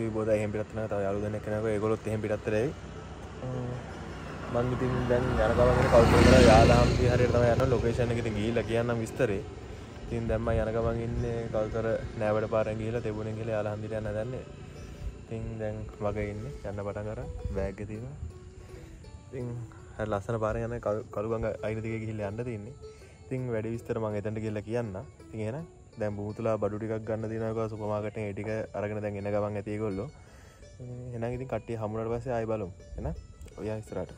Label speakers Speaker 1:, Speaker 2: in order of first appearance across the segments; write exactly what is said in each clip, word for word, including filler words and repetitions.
Speaker 1: බෝදා එහෙම පිටත් වෙනවා. තව යාළුවෝ දෙනෙක් කෙනෙක්ව ඒගොල්ලොත් එහෙම පිටත් වෙලා මං ඉතින් දැන් යන ගමන් ඉන්නේ කවුරුත් කරලා යාලහම්පිය හරියට තමයි යනවා. ලොකේෂන් එක ඉතින් ගිහිල්ලා කියන්නම් විස්තරේ. ඉතින් දැන් මම යන ගමන් ඉන්නේ කවුරුතර නෑවැඩ පාරෙන් ගිහිල්ලා තෙබුණෙන් ගිහිල්ලා යාලහම්පියට යන්න දන්නේ. ඉතින් දැන් වගේ ඉන්නේ යන්න පටන් අරන් බෑග් එක තියෙනවා. ඉතින් හරි ලස්සන පාරෙන් යන කළුගඟ අයින දිගේ ගිහිල්ලා යන්න තියෙන්නේ. ඉතින් වැඩි විස්තර මම එතනට ගිහිල්ලා කියන්නම්. ඉතින් එහෙනම් දැන් බුමුතුලා බඩු ටිකක් ගන්න දිනවා ඒක සුපර් මාකට් එකේ ඒ ටික අරගෙන දැන් එන ගමන් ඇති ඒගොල්ලෝ. එහෙනම් ඉතින් කට්ටිය හමුුණාට පස්සේ ආයෙ බලමු. එහෙනම් ඔයා ඉස්සරහට.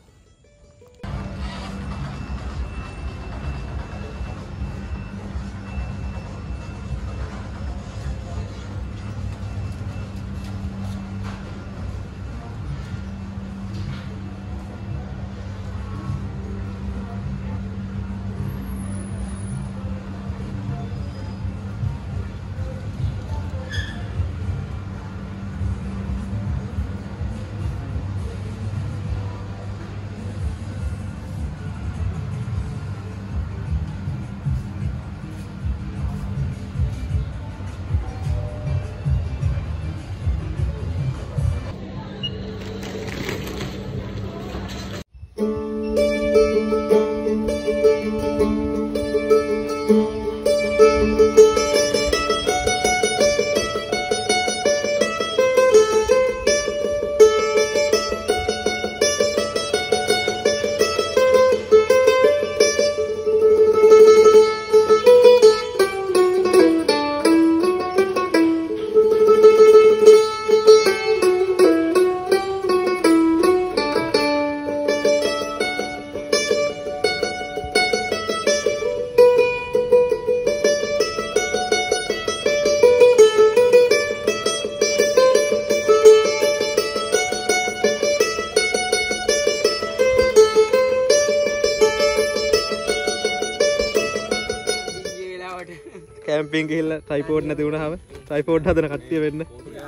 Speaker 1: කැම්පින් ගිහිල්ලා ට්‍රයිපෝඩ් නැති වුණාම ට්‍රයිපෝඩ් හදන කට්ටිය වෙන්න.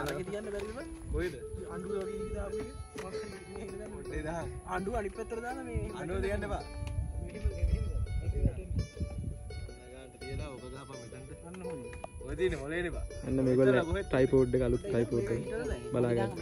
Speaker 2: අඬු අනිත් පැත්තට දාන්න මේ අඬුව දෙන්න එපා. ඔය තියෙන්නේ මොලේනේ බා.
Speaker 1: අන්න මේගොල්ලෝ ට්‍රයිපෝඩ් එක අලුත් ට්‍රයිපෝඩ් එක බලා ගන්න.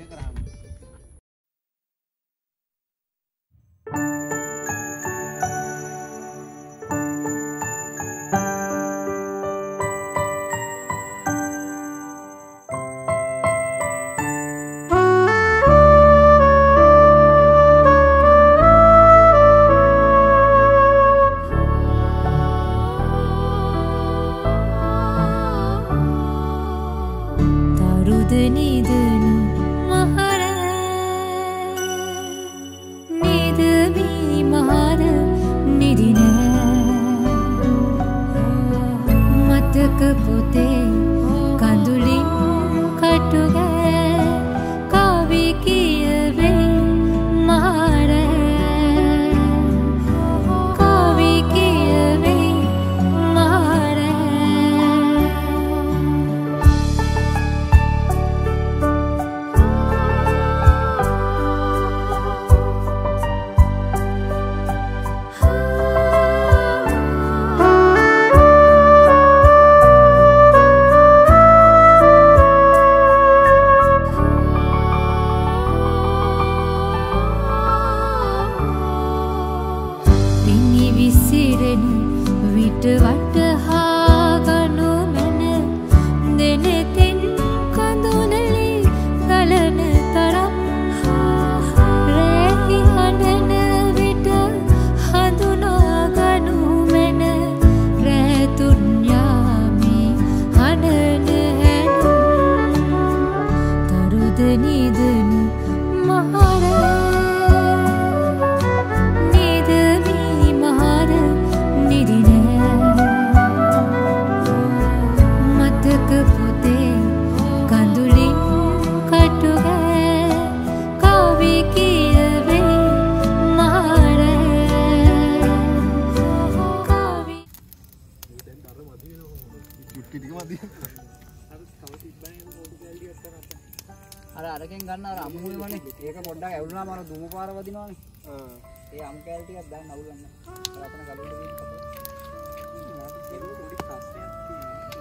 Speaker 2: අර අරකින් ගන්න අර අමුනේ වනේ ඒක පොඩ්ඩක් ඇවුලුනාම අර දුම පාර වදිනවනේ. ආ. ඒ අමු කැල් ටිකක් දැන් අවුලන්න. අර අපන කලින් දෙන්න. ඒක පොඩි ප්‍රශ්නයක් තියෙනවා.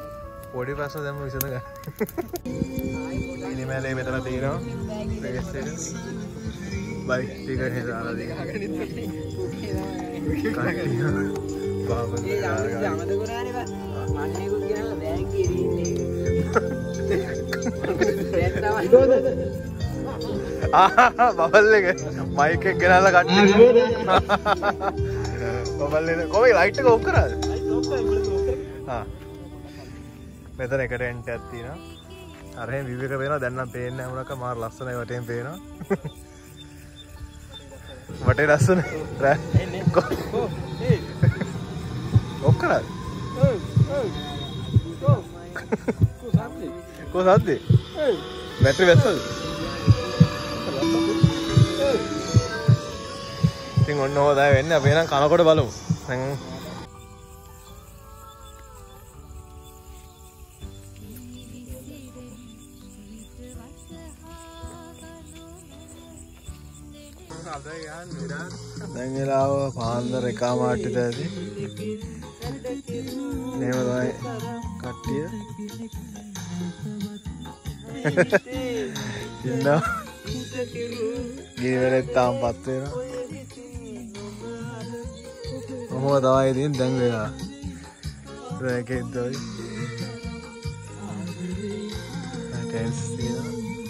Speaker 1: පොඩි ප්‍රශ්න දැම්ම විසඳ ගන්න. ඉනිමැලේ මෙතන තියෙනවා. රේස් එක. බයික් ටික හෙදාලා දෙනවා. කට්ටිය. බාබන්.
Speaker 2: ඒ යමද කරානේ බා. මන්නේකුත් කියනවා බෑග් එකේ ඉන්නේ.
Speaker 1: ආ බබල් එක මයික් එක ගෙනල්ලා කට්ටිය. බබල් එක කොහේ ලයිට් එක ඔෆ් කරාද? ලයිට් ඔෆ් කරා ඉවලද ඔෆ් කරා. ආ. මෙතන එකට එන්ට් එකක් තියෙනවා. අර එහෙම view එක පේනවා. දැන් නම් පේන්නේ නැහැ මොනක මාර ලස්සනයි වටේම පේනවා. වටේ ලස්සන. එන්නේ. කො ඒ. ඔෆ් කරාද? ඔව් ඔව්. ඔව්. කොහොමද? කොහොමද? ඒ. බැටරි වැස්සද? ඉතින් ඔන්න ඕවා වෙන්නේ අපි එහෙනම් කනකොට බලමු. දැන් දැන් වෙලාව පාන්දර එකමාරට ඇති. මේව තමයි කට්ටිය. ඉන්නවා. ගිරවලෙත් තාම පත් වෙනවා. මොහොම තමයි ඉතින් දැන් වෙලා. ඒකෙන් තමයි. ටෙන්ස් තියෙනවා.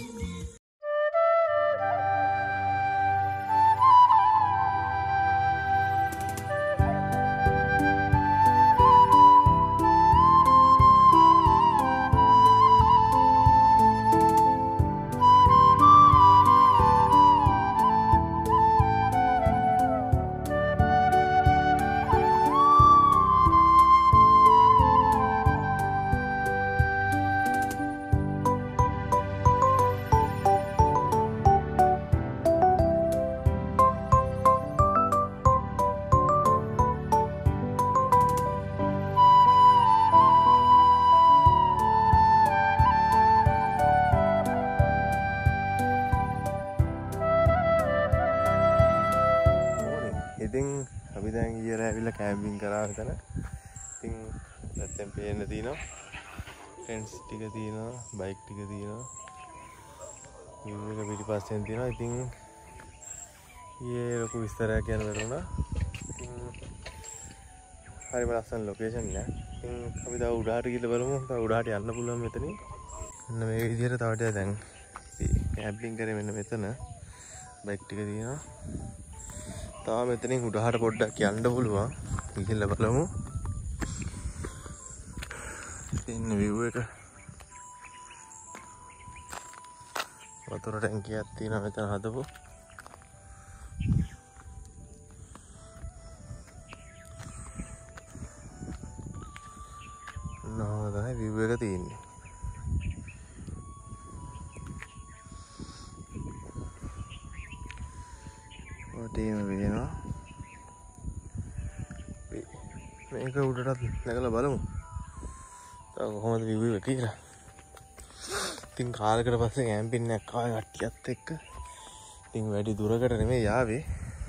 Speaker 1: ඉතින් අපි දැන් ඊයර ඇවිල්ලා කැම්පින් කරා හිටන. ඉතින් නැත්තම් පේන්න තියෙනවා. ටෙන්ට්ස් ටික තියෙනවා, බයික් ටික තියෙනවා. view එක පිටිපස්සෙන් තියෙනවා. ඉතින් ඊයේ ලොකු විස්තරයක් කියන්න බැරුණා. ඉතින් හරිම ලස්සන ලොකේෂන් එක. ඉතින් අපි තව උඩහට ගිහලා බලමු. තව උඩහට යන්න පුළුවන් මෙතනින්. මෙන්න මේ විදිහට තව ටික දැන් කැම්පින් කරේ මෙන්න මෙතන. බයික් ටික තියෙනවා. තාම මෙතනින් උඩහට පොඩ්ඩක් යන්න පුළුවන්. ගිහිල්ලා බලමු. ඉන්න view එක. වතුර ටැංකියක් තියෙනවා මෙතන හදපු. නෝ තමයි view එක තියෙන්නේ. ඔතේම වෙනවා. මේක උඩටත් නැගලා බලමු. තව කොහොමද view එක කියලා. ඉතින් කාලයකට පස්සේ කැම්පින් එකක් ආවා කට්ටියත් එක්ක. ඉතින් වැඩි දුරකට නෙමෙයි යාවේ.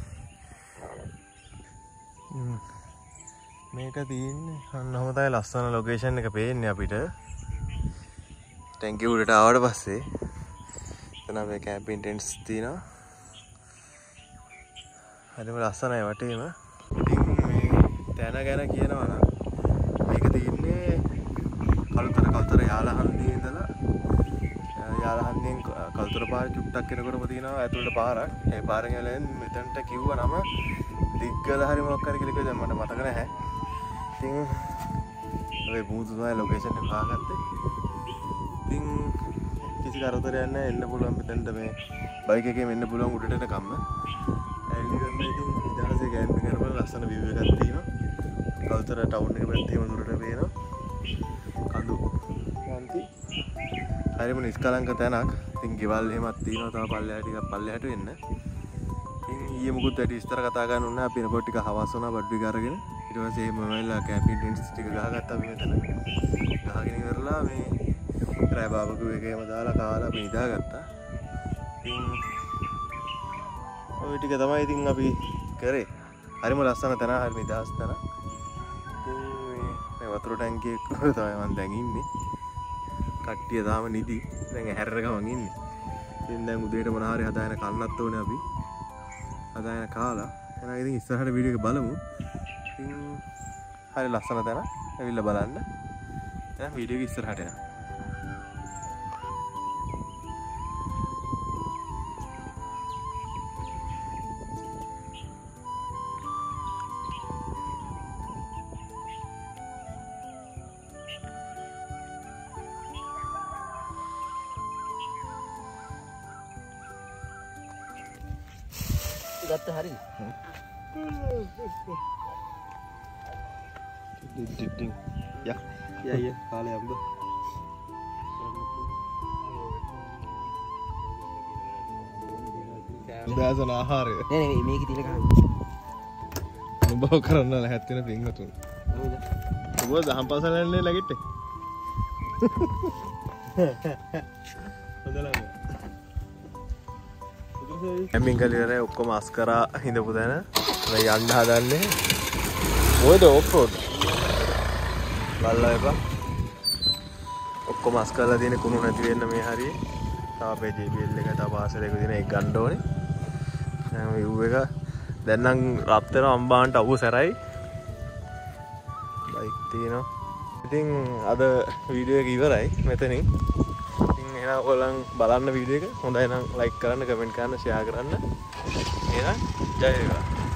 Speaker 1: මේක තියෙන්නේ අන්න ඔහොම තමයි ලස්සන ලොකේෂන් එක පේන්නේ අපිට. ටැංකිය උඩට ආවට පස්සේ එතන මේ කැම්පින් ටෙන්ට්ස් තියෙනවා. හරිම ලස්සනයි වටේම. ඉතින් මේ තැන ගැන කියනවා නම් මේක තියෙන්නේ කළුතර කළුතර යාලහන්දියේ ඉඳලා යාලහන්දියෙන් කළුතර පාර චුට්ටක් එනකොටම තියෙනවා ඇතුළට පාරක්. ඒ පාරෙන් යලෙන් මෙතනට කිව්වා නම දිග්ගල හරි මොකක් හරි කියලා කිව්වා මට මතක නැහැ. ඉතින් ඔය බූදු තමයි ලොකේෂන් එක හොයාගත්තේ. ඉතින් කිසි කරදරයක් නැහැ එන්න පුළුවන් මෙතනට මේ බයික් එකෙන් එන්න පුළුවන් උඩට එනකම්ම. ඉතින් ඉදාසේ කැම්පින් කරපුවා ලස්සන view එකක් තියෙනවා. කල්තර ටවුන් එක පැත්තේම දුරට පේනවා. කඳු කාන්ති. හරිම නිස්කලංක තැනක්. ඉතින් ගෙවල් එහෙමත් තියෙනවා. තව පල්ලෙහාට ටිකක් පල්ලෙහාට වෙන්න. ඉතින් ඊයේ මුකුත් වැඩි විස්තර කතා කරන්න ඕනේ නැහැ. අපි එනකොට ටික හවස් වුණා බඩු ටික අරගෙන. ඊට පස්සේ මේ මොනවයිලා කැම්පින් ටෙන්ට්ස් ටික ගහගත්තා අපි මෙතන. ගහගෙන ඉවරලා මේ රෑ බාබකු එකේම දාලා කාලා අපි නිදාගත්තා. ඉතින් ඔය ටික තමයි ඉතින් අපි කරේ. හරිම ලස්සන තැන, හරි නිදහස් තැන. ඉතින් මේ වතුර ටැංකිය එක්ක තමයි මම දැන් ඉන්නේ. කට්ටිය තාම නිදි. දැන් හැරෙර ගමන් ඉන්නේ. ඉතින් දැන් උදේට මොන හරි හදාගෙන කන්නත් ඕනේ අපි. හදාගෙන කාලා එහෙනම් ඉතින් ඉස්සරහට වීඩියෝ එක බලමු. ඉතින් හරි ලස්සන තැන. ඇවිල්ලා බලන්න. එහෙනම් වීඩියෝ එක ඉස්සරහට යනවා.
Speaker 2: ගත්ත හරිද?
Speaker 1: ටිටිටින් යා යා යා කාලේ අම්බ උදාසන ආහාරය
Speaker 2: නේ නේ මේක තියලා ගන්න.
Speaker 1: අනුභව කරන්න ලැහැත් වෙන පින්වතුන්. ඔබ දහම් පාසල යන්නේ ලැගිට්ටේ. හොඳ ළමයා. කැම්පින් කරලා ඔක්කොම අස් කරා හිඳපු තැන මේ යන්න හදන්නේ මොකද ඔෆ් රෝඩ් බලලා එපා ඔක්කොම අස් කරලා තියෙන කුණු නැති වෙන්න මේ හරියේ තව අපේ ජේ බී එල් එක තව පාසල එක දින එක ගන්න ඕනේ දැන් view එක දැන් නම් රත් වෙන අම්බාන්ට අවු සැරයි බයික් තියෙනවා ඉතින් අද වීඩියෝ එක ඉවරයි මෙතනින් ඔයගොල්ලන් බලන්න වීඩියෝ එක හොඳයි නම් ලයික් කරන්න කමෙන්ට් කරන්න ෂෙයා කරන්න එහෙනම් ජය වේවා